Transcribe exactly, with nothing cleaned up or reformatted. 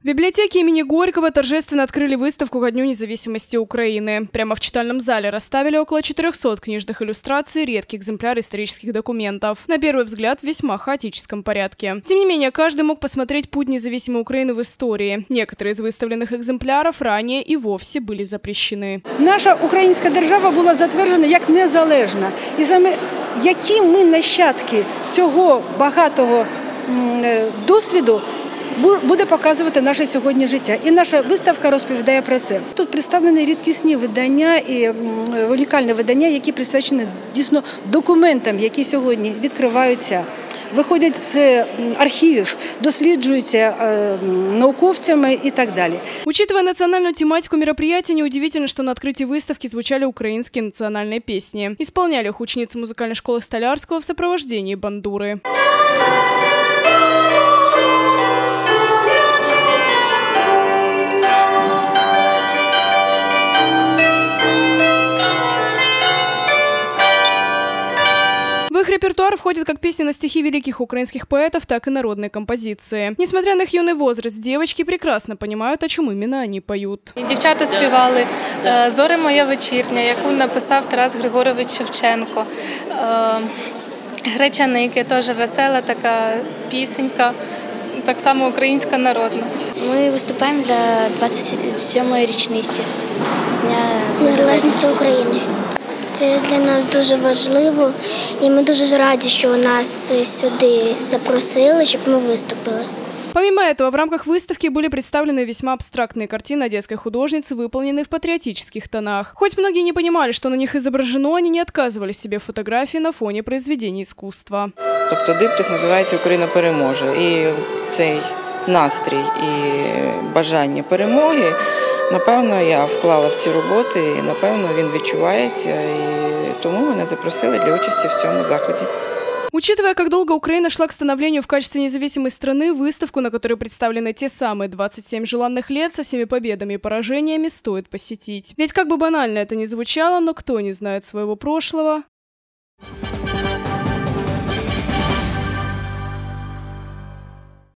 В библиотеке имени Горького торжественно открыли выставку ко Дню независимости Украины. Прямо в читальном зале расставили около четырёхсот книжных иллюстраций и редких экземпляров исторических документов. На первый взгляд, в весьма хаотическом порядке. Тем не менее, каждый мог посмотреть путь независимой Украины в истории. Некоторые из выставленных экземпляров ранее и вовсе были запрещены. Наша українська держава була затверджена як незалежна. І саме які ми нащадки цього багатого досвіду буде показувати наше сьогодні життя. І наша виставка розповідає про це. Тут представлені рідкісні видання і унікальні видання, які присвячені дійсно документам, які сьогодні відкриваються, виходять з архивов, досліджуються науковцями и так далее. Учитывая национальную тематику мероприятия, неудивительно, что на открытии выставки звучали украинские национальные песни. Исполняли их ученицы музыкальной школы Столярского в сопровождении бандуры. В их репертуар входят как песни на стихи великих украинских поэтов, так и народные композиции. Несмотря на их юный возраст, девочки прекрасно понимают, о чем именно они поют. Дівчата співали «Зоре моя вечірня», яку написав Тарас Григорович Шевченко. «Гречаники» – теж весела така пісенька, так само українська народна. Ми виступаємо для двадцять сьомої річниці Дня Незалежності України. Це для нас дуже важливо, і ми дуже раді, що нас сюди запросили, щоб ми виступили. Помимо этого, в рамках выставки были представлены весьма абстрактные картины одесской художницы, выполненные в патриотических тонах. Хоть многие не понимали, что на них изображено, они не отказывали себе в фотографии на фоне произведений искусства. Тобто диптих називається «Україна переможе». І цей настрій і бажання перемоги, напевно, я вклала в ці роботи, і, напевно, він відчувається, і тому мене запросили для участі в цьому заході. Учитывая, как долго Украина шла к становлению в качестве независимой страны, выставку, на которой представлены те самые двадцать семь желанных лет со всеми победами и поражениями, стоит посетить. Ведь как бы банально это ни звучало, но кто не знает своего прошлого...